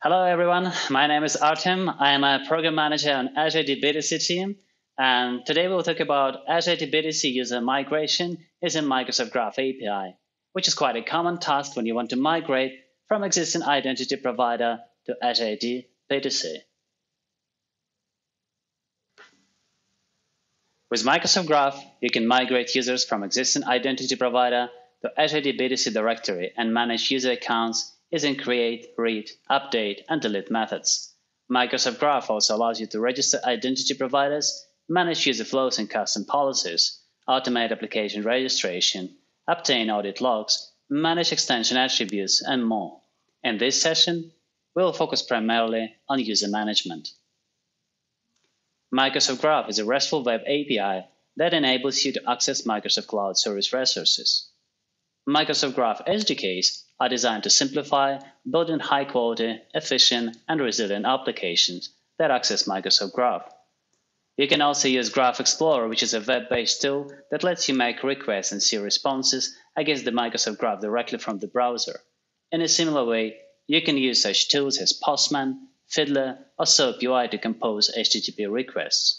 Hello, everyone. My name is Artem. I am a program manager on Azure DBTC team. And today we'll talk about Azure DBTC user migration using Microsoft Graph API, which is quite a common task when you want to migrate from existing identity provider to Azure DBTC. With Microsoft Graph, you can migrate users from existing identity provider to Azure DBTC directory and manage user accounts using create, read, update, and delete methods. Microsoft Graph also allows you to register identity providers, manage user flows and custom policies, automate application registration, obtain audit logs, manage extension attributes, and more. In this session, we'll focus primarily on user management. Microsoft Graph is a RESTful web API that enables you to access Microsoft Cloud Service resources. Microsoft Graph SDKs are designed to simplify building high-quality, efficient, and resilient applications that access Microsoft Graph. You can also use Graph Explorer, which is a web-based tool that lets you make requests and see responses against the Microsoft Graph directly from the browser. In a similar way, you can use such tools as Postman, Fiddler, or SOAP UI to compose HTTP requests.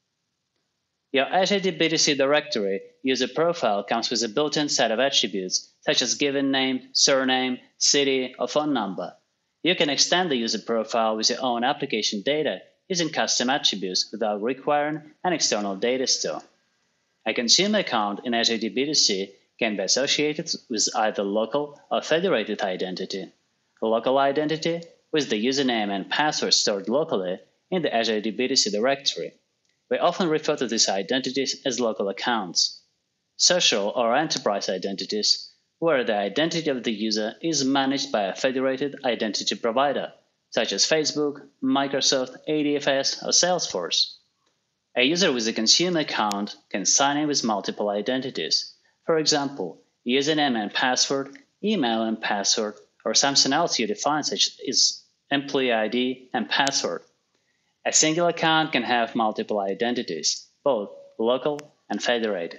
Your Azure DBTC directory user profile comes with a built-in set of attributes, such as given name, surname, city, or phone number. You can extend the user profile with your own application data using custom attributes without requiring an external data store. A consumer account in Azure DBTC can be associated with either local or federated identity. Local identity with the username and password stored locally in the Azure DBTC directory. We often refer to these identities as local accounts. Social or enterprise identities, where the identity of the user is managed by a federated identity provider, such as Facebook, Microsoft, ADFS, or Salesforce. A user with a consumer account can sign in with multiple identities. For example, username and password, email and password, or something else you define, such as employee ID and password. A single account can have multiple identities, both local and federated.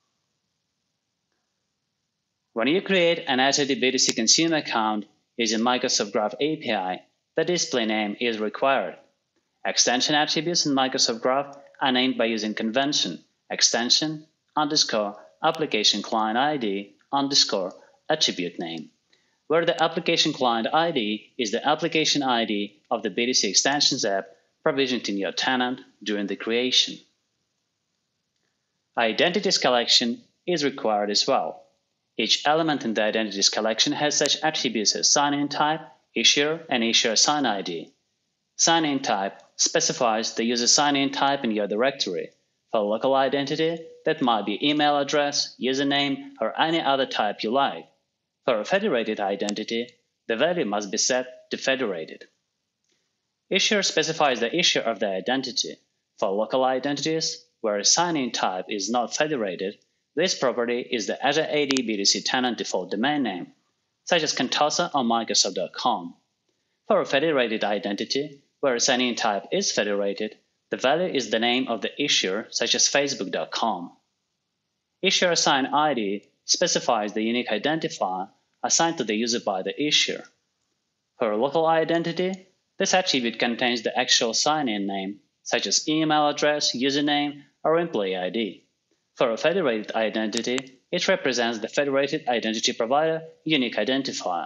When you create an Azure DBTC consumer account using Microsoft Graph API, the display name is required. Extension attributes in Microsoft Graph are named by using convention extension _ application client ID _ attribute name, where the application client ID is the application ID of the BTC Extensions app provisioned in your tenant during the creation. Identities collection is required as well. Each element in the identities collection has such attributes as sign-in type, issuer, and issuer sign ID. Sign-in type specifies the user sign-in type in your directory. For local identity, that might be email address, username, or any other type you like. For a federated identity, the value must be set to federated. Issuer specifies the issuer of the identity. For local identities, where a sign-in type is not federated, this property is the Azure AD BTC tenant default domain name, such as Contosa or Microsoft.com. For a federated identity, where a sign-in type is federated, the value is the name of the issuer, such as Facebook.com. Issuer assign ID specifies the unique identifier assigned to the user by the issuer. For a local identity, this attribute contains the actual sign-in name, such as email address, username, or employee ID. For a federated identity, it represents the federated identity provider unique identifier.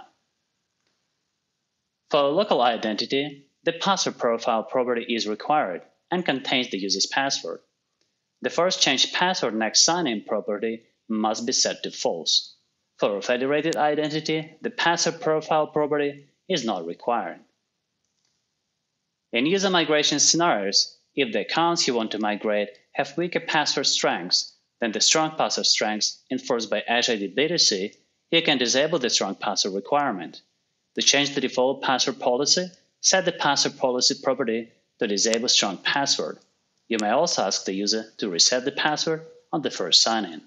For a local identity, the password profile property is required and contains the user's password. The first change password next sign-in property must be set to false. For a federated identity, the password profile property is not required. In user migration scenarios, if the accounts you want to migrate have weaker password strengths than the strong password strengths enforced by Azure DBTC, you can disable the strong password requirement. To change the default password policy, set the password policy property to disable strong password. You may also ask the user to reset the password on the first sign-in.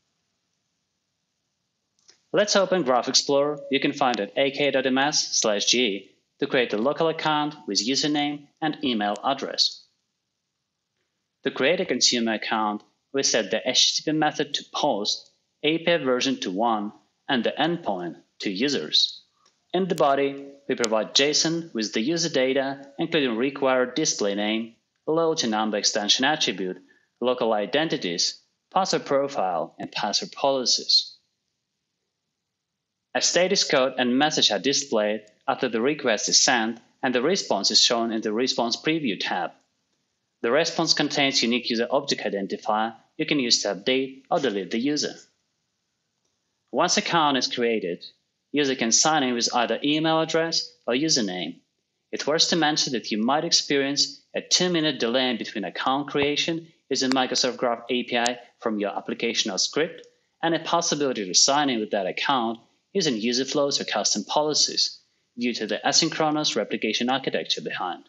Let's open Graph Explorer. You can find it at ak.ms/ge to create a local account with username and email address. To create a consumer account, we set the HTTP method to post, API version to 1, and the endpoint to users. In the body, we provide JSON with the user data, including required display name, load to number extension attribute, local identities, password profile, and password policies. A status code and message are displayed after the request is sent, and the response is shown in the Response Preview tab. The response contains unique user object identifier you can use to update or delete the user. Once an account is created, user can sign in with either email address or username. It's worth to mention that you might experience a 2-minute delay between account creation using Microsoft Graph API from your application or script, and a possibility to sign in with that account using user flows or custom policies due to the asynchronous replication architecture behind.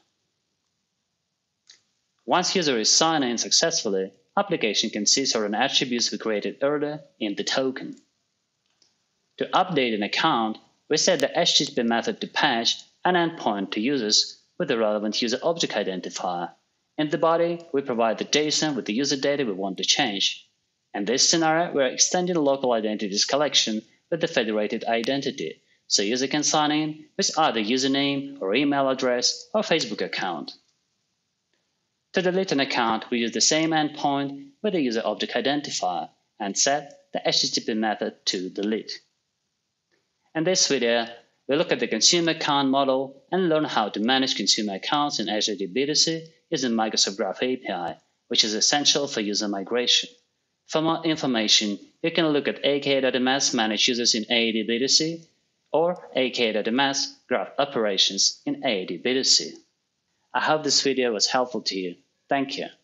Once user is signed in successfully, application can see certain attributes we created earlier in the token. To update an account, we set the HTTP method to patch an endpoint to users with the relevant user object identifier. In the body, we provide the JSON with the user data we want to change. In this scenario, we are extending the local identities collection with the federated identity, so user can sign in with either username or email address or Facebook account. To delete an account, we use the same endpoint with the user object identifier and set the HTTP method to delete. In this video, we look at the consumer account model and learn how to manage consumer accounts in Azure AD B2C using Microsoft Graph API, which is essential for user migration. For more information, you can look at aka.ms Manage Users in AAD B2C or aka.ms Graph Operations in AAD B2C. I hope this video was helpful to you. Thank you.